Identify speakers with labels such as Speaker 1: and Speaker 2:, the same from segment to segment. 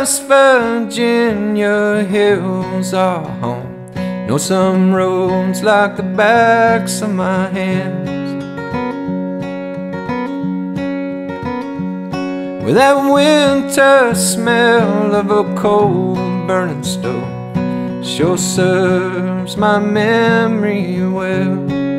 Speaker 1: West Virginia hills are home. Know some roads like the backs of my hands. With that winter smell of a cold burning stove, sure serves my memory well.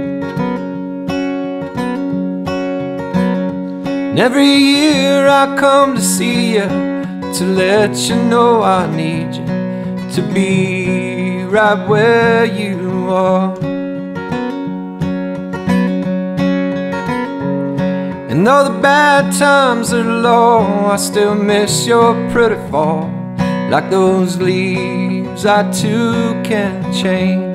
Speaker 1: And every year I come to see you, to let you know I need you, to be right where you are. And though the bad times are low, I still miss your pretty fall. Like those leaves I too can change.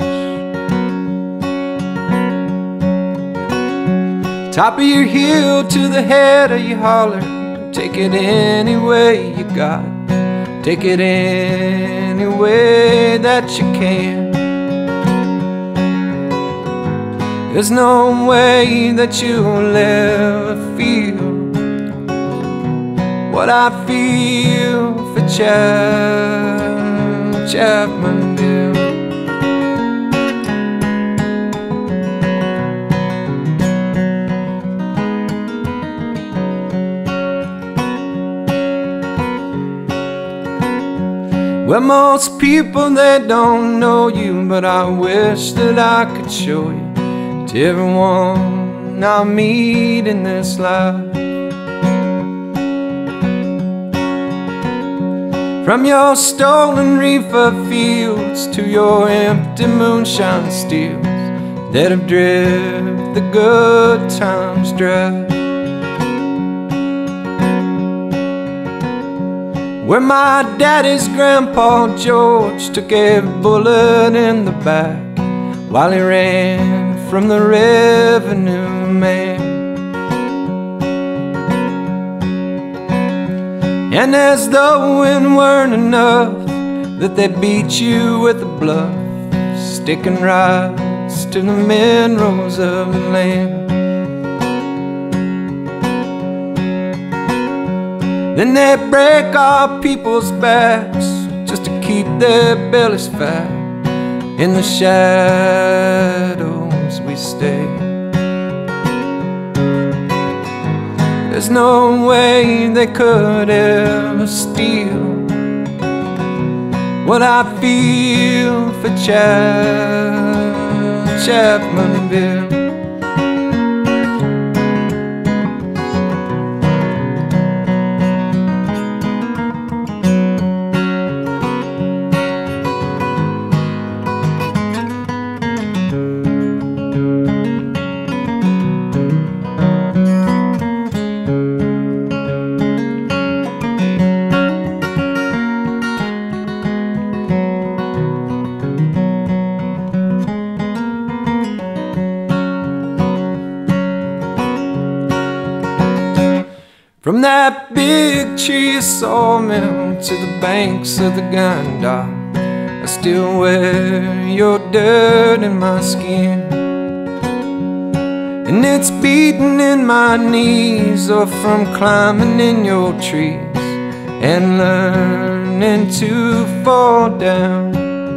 Speaker 1: Top of your heel to the head of your holler, take it any way you got, take it any way that you can. There's no way that you'll ever feel what I feel for Chapmanville. Well, most people, they don't know you, but I wish that I could show you to everyone I meet in this life. From your stolen reefer fields to your empty moonshine steels that have driven the good times dry. Where my daddy's grandpa George took a bullet in the back while he ran from the revenue man. And as though it weren't enough that they beat you with a bluff, sticking rights to the minerals of the land. Then they break our people's backs just to keep their bellies fat. In the shadows we stay. There's no way they could ever steal what I feel for Chapmanville. From that big cheese sawmill to the banks of the Ganda, I still wear your dirt in my skin. And it's beating in my knees, or from climbing in your trees and learning to fall down.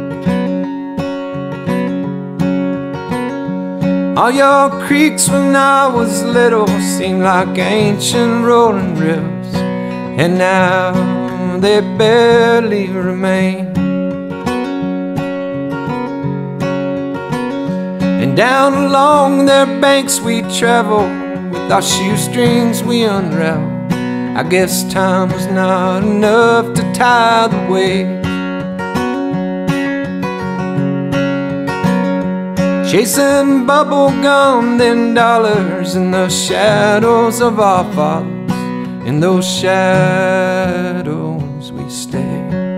Speaker 1: All your creeks when I was little seemed like ancient rolling rivers, and now they barely remain. And down along their banks we travel, with our shoestrings we unravel. I guess time was not enough to tie the waves. Chasing bubble gum, then dollars in the shadows of our fathers. In those shadows we stay.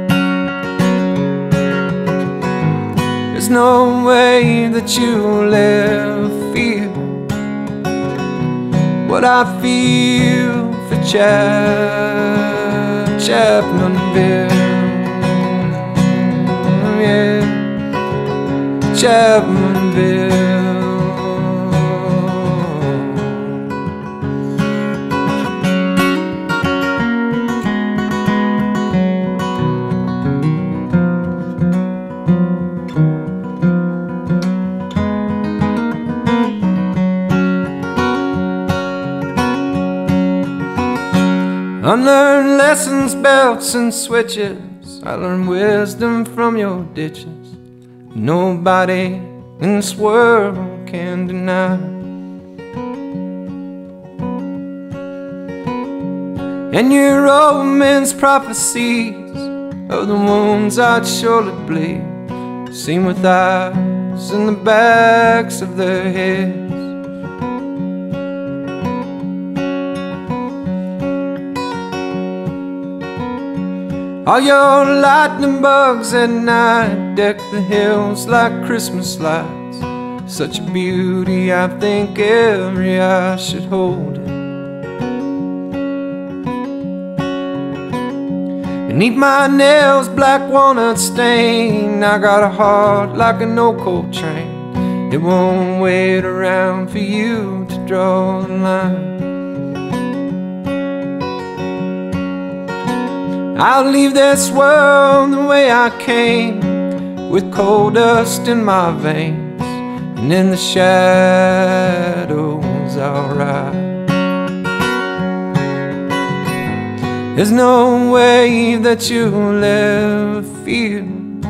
Speaker 1: There's no way that you'll ever feel what I feel for Chapmanville. Yeah. Chapmanville. Unlearned lessons, belts and switches. I learned wisdom from your ditches. Nobody in this world can deny. And your old men's prophecies of the wounds I'd surely bleed, seen with eyes in the backs of their heads. All your lightning bugs at night deck the hills like Christmas lights. Such a beauty, I think every eye should hold it. Beneath my nails, black walnut stain. I got a heart like an old coal train. It won't wait around for you to draw the line. I'll leave this world the way I came, with coal dust in my veins, and in the shadows I'll ride. There's no way that you'll ever feel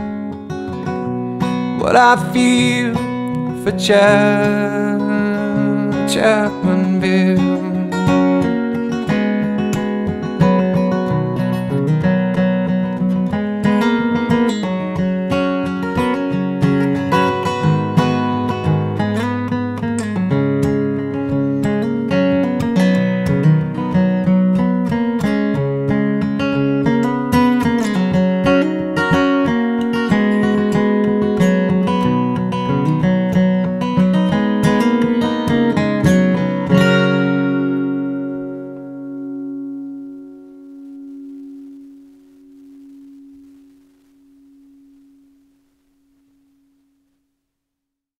Speaker 1: what I feel for Chapmanville.